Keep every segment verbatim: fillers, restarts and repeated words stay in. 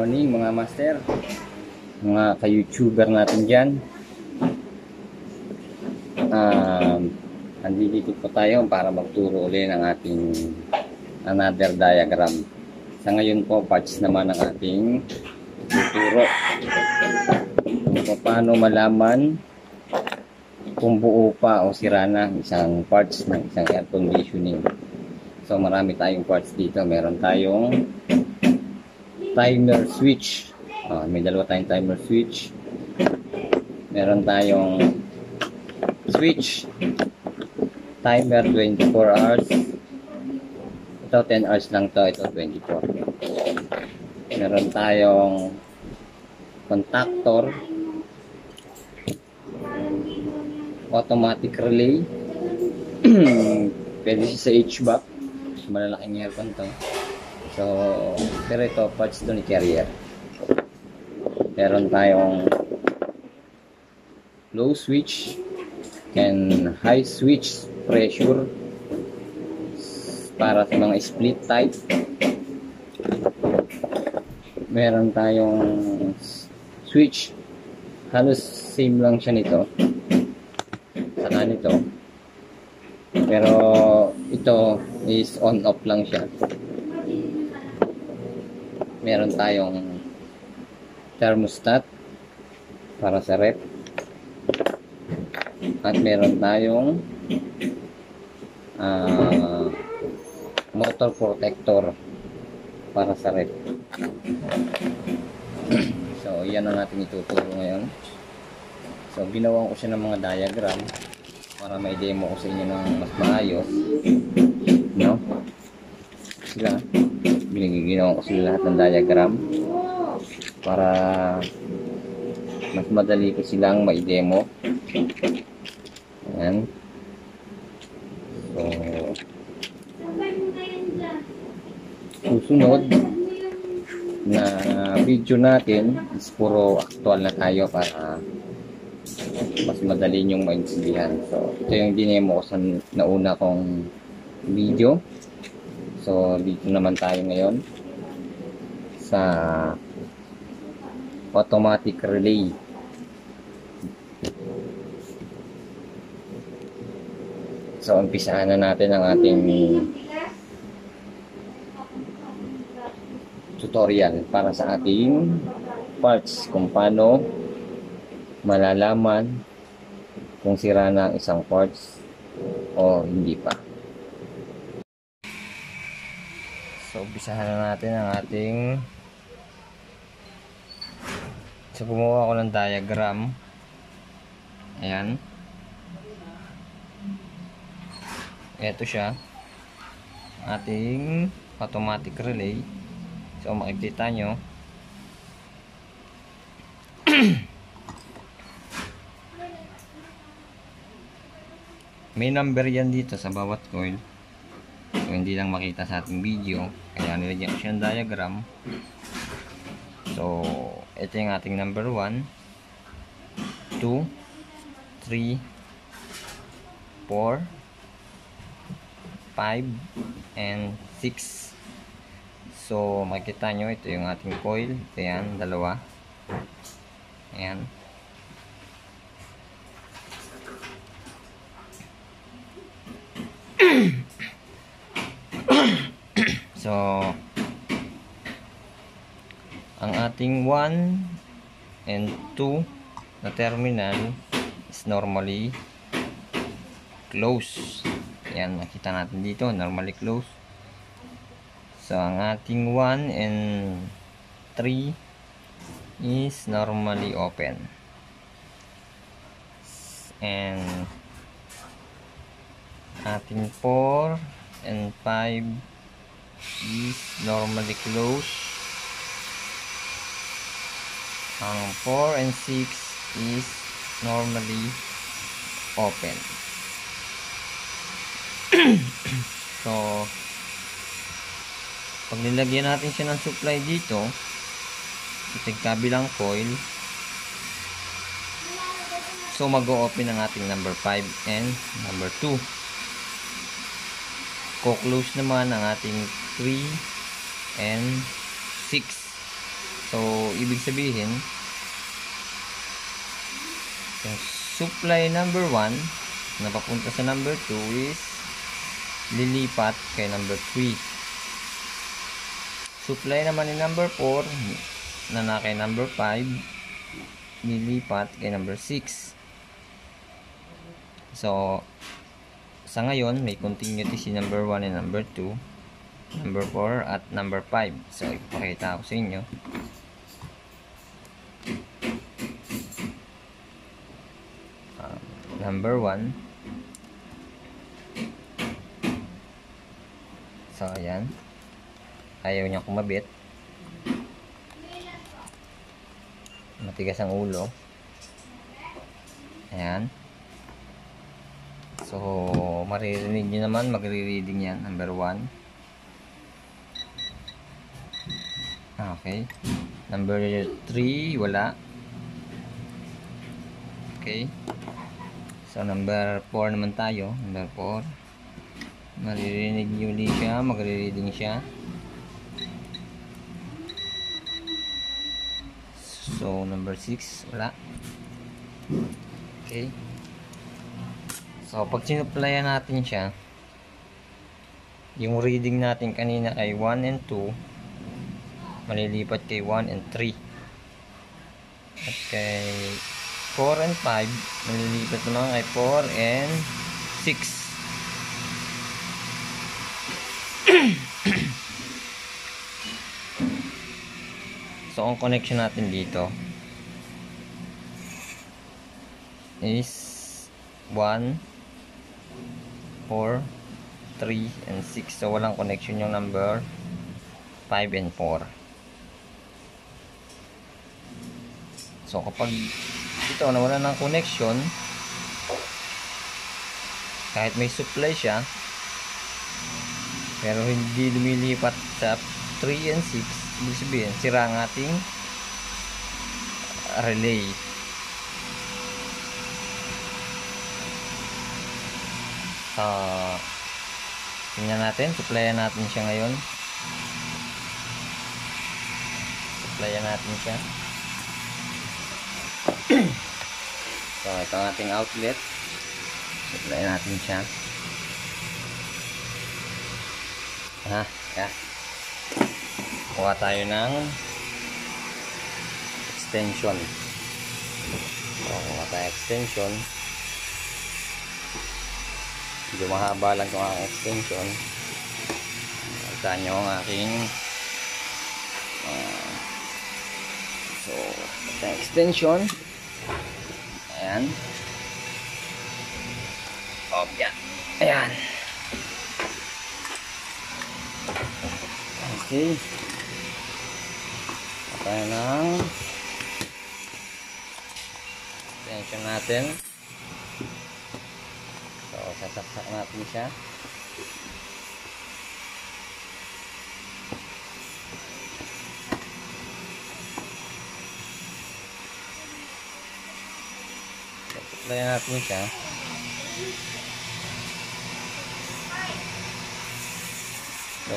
morning mga master, mga ka-YouTuber natin dyan. Um, andito po tayo para magturo ulit ng ating another diagram. Sa ngayon po, parts naman ng ating tuturo kung paano malaman kung buo pa o sira na isang parts ng isang air conditioning. So marami tayong parts dito. Meron tayong timer switch. Oh, may dalawa tayong timer switch. Meron tayong switch timer twenty-four hours. Ito ten hours lang to, ito twenty-four. Meron tayong contactor, automatic relay. Pwede siya sa H V A C, malalaking aircon to. So, pero ito, parts to ni carrier. Meron tayong low switch and high switch pressure para sa mga split type. Meron tayong switch, halos same lang siya nito saka nito, pero ito is on off lang siya. Meron tayong thermostat para sa ref, at meron tayong uh, motor protector para sa ref. So yan ang ating ituturo ngayon. So ginawa ko siya ng mga diagram para may demo ko sa inyo ng mas maayos, no? Sila binigyan ko sila lahat ng diagram para mas madali ko silang mai-demo. Ayan. So susunod na video natin is puro actual na tayo para mas madali nyong maintindihan. So ito yung dinemo ko sa nauna kong video. So dito naman tayo ngayon sa automatic relay. So umpisahan na natin ang ating tutorial para sa ating parts, kung paano malalaman kung sira na ang isang parts o hindi pa. So umpisahan na natin ang ating, so gumawa ko ng diagram. Ayan, ito siya, ating automatic relay. So makikita nyo may number yan dito sa bawat coil. So hindi lang makita sa ating video, kaya nilagyan ko siya ng diagram. So ito yung ating number one, two, three, four, five, and six. So makikita nyo, ito yung ating coil. Ito yan, dalawa. Ayan. So ang ating one and two na terminal is normally close. Ayan, nakita natin dito, normally close. So ang ating one and three is normally open, and ating four and five is normally closed. Ang four and six is normally open. So pag nilagyan natin siya ng supply dito, ito yung kabilang coil, so mag-o-open ang ating number five and number two. Ko-close naman ang ating three and six. So, ibig sabihin, yung supply number one na papunta sa number two is lilipat kay number three. Supply naman ni number four na na kay number five, lilipat kay number six. So, sa ngayon, may continuity si number one and number two, number four at number five. So, ipakita ko sa inyo. Uh, number one. So, ayan. Ayaw niya kumabit. Matigas ang ulo. Ayan. So, maririnig nyo naman, magre-reading yan. Number one. Okay. Number three, wala. Okay. So, number four naman tayo. Number four. Maririnig nyo ulit siya, magre-reading siya. So, number six, wala. Okay. So, pag sinuplayan natin siya, yung reading natin kanina ay one and two, malilipat kay one and three. At kay four and five, malilipat naman kay four and six. So, ang connection natin dito is one, four, three, and six. So, walang connection yung number five and four. So, kapag ito nawala ng connection, kahit may supply siya, pero hindi lumilipat sa three and six, ibig sabihin, sira ang ating relay. Uh, tingnan natin, supplyan natin siya ngayon. Supplyan natin siya. So, ito ang ating outlet. Supplyan natin siya. Ha, yeah. Kuha tayo ng extension. So, kuha tayo extension. Medyo mahaba lang itong aking extension. Kita nyo ang aking uh, so, ito yung extension. Ayan. Oh, yan. Ayan. Okay. Tayo ng extension natin. So, sasaksak natin siya. Supplyan natin siya. So,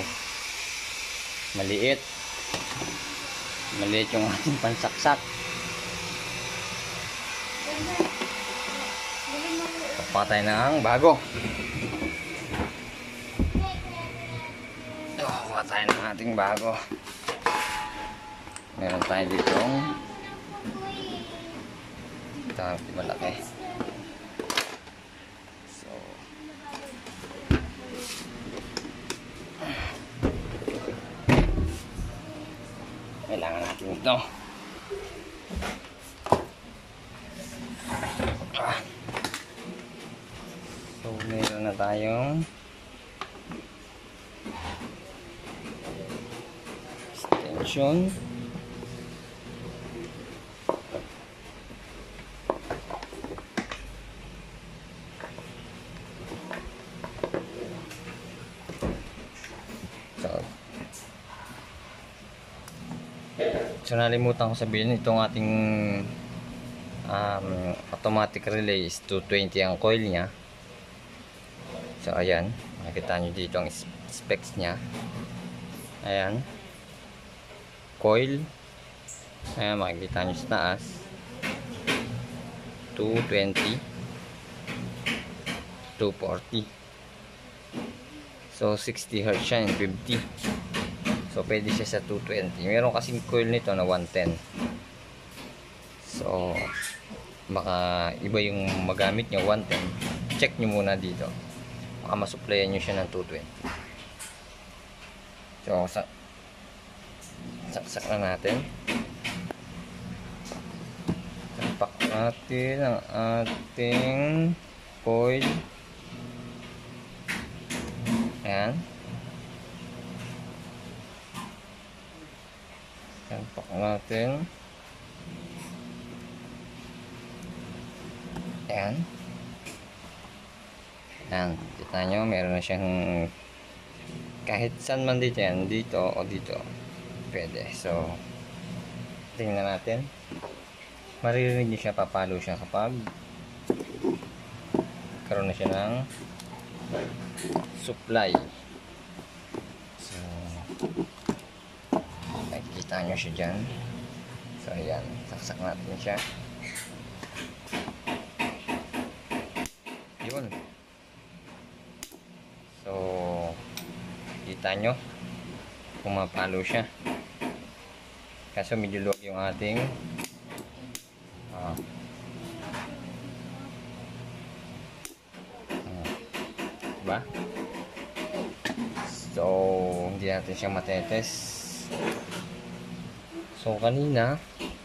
maliit. Maliit yung ating pansaksak. Patay ng bago. Oh, patay ng ating bago. Meron tayo ditong ito, malaki. So, kailangan natin ito. Ah. So, meron na tayong extension. So, so nalimutan ko sabihin, itong ating um, automatic relay is two twenty ang coil niya. So, ayan. Nakita nyo dito ang specs niya. Ayan. Coil, Ayan, makikita nyo sa taas. two twenty. two forty. So, sixty hertz siya and fifty. So, pwede siya sa two twenty. Meron kasing coil nito na one ten. So, baka iba yung magamit nyo, one ten. Check nyo muna dito. Baka masuplayan nyo siya ng two twenty. So, sa saksak na natin. Tapak natin ang ating coil. Ayan. Tapak natin. Ayan. Ayan. Kita nyo, meron na siyang kahit saan man dito yan. Dito o dito. Pwede. So, tingnan natin. Maririnig niyo siya, papalo siya kapag karoon na siya ng supply. So, makikita nyo siya dyan. So, ayan. Saksak natin siya. Yun. So, kita nyo pumapalo siya. Kaso medyo luwag yung ating ah, ah, diba? So, hindi natin siya matetes. So, kanina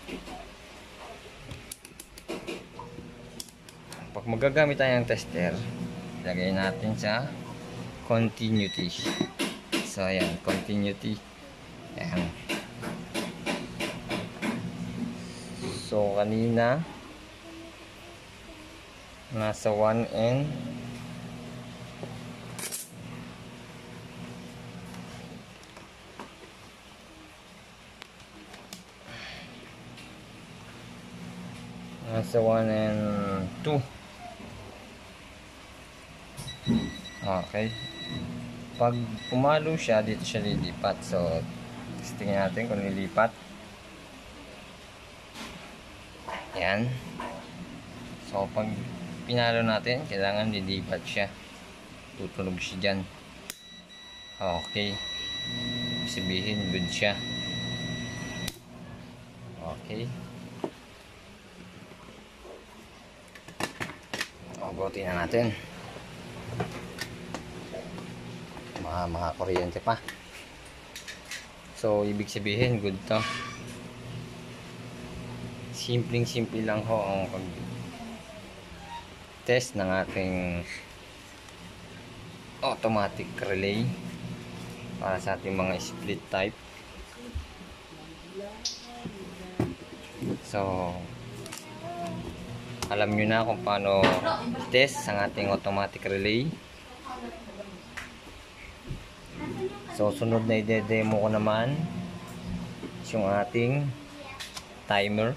pag magagamit tayo ng tester, ilagay natin sa continuity. So, ayan, continuity. Ayan. So, kanina nasa one and nasa one and two. Okay. Pag pumalo siya, dito siya lilipat. So, tingnan natin kung lilipat. Yan. So, pag pinalo natin, kailangan lilipat siya. Tutunog siya dyan. Okay. Sabihin, good siya. Okay. Abutin na natin. Mga, mga kuryente pa. So, ibig sabihin, good to. Simpleng simple lang ho ang pag-test ng ating automatic relay para sa ating mga split type. So, alam nyo na kung paano test ang ating automatic relay. So, sunod na i-demo ko naman yung ating timer.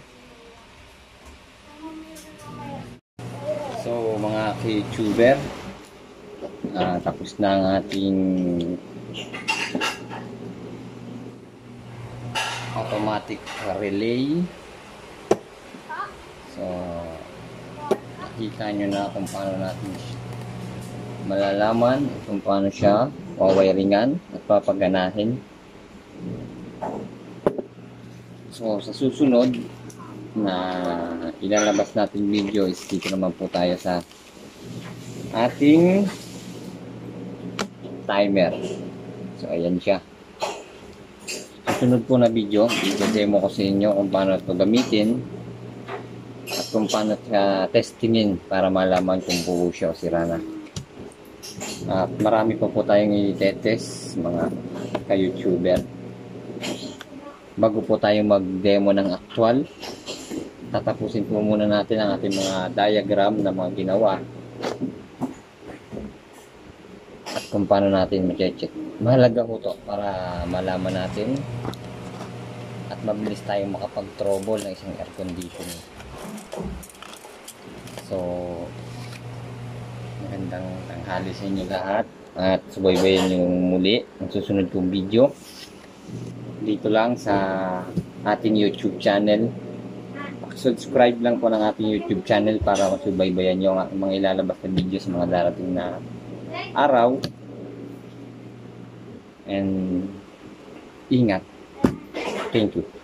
So, mga K-tuber, uh, tapos na ang ating automatic relay. So, nakita nyo na kung paano natin malalaman kung paano siya wawiringan at papaganahin. So, sa susunod na ilalabas natin video is dito naman po tayo sa ating timer. So, ayan siya. Susunod po na video, i-demo ko sa inyo kung paano ito gamitin at kung paano siya testingin para malaman kung buo siya o sira na. At marami pa po tayong i-test, mga ka-YouTuber. Bago po tayo mag-demo ng actual, tatapusin po muna natin ang ating mga diagram na mga ginawa at kung paano natin ma-check. Mahalaga po ito para malaman natin at mabilis tayong makapag-trouble ng isang air conditioner. So, magandang tanghali sa inyo lahat at subaybayan yung muli ang susunod kong video dito lang sa ating YouTube channel. Subscribe lang po ng ating YouTube channel para masubaybayan nyo ang mga ilalabas na video sa mga darating na araw. And ingat. Thank you.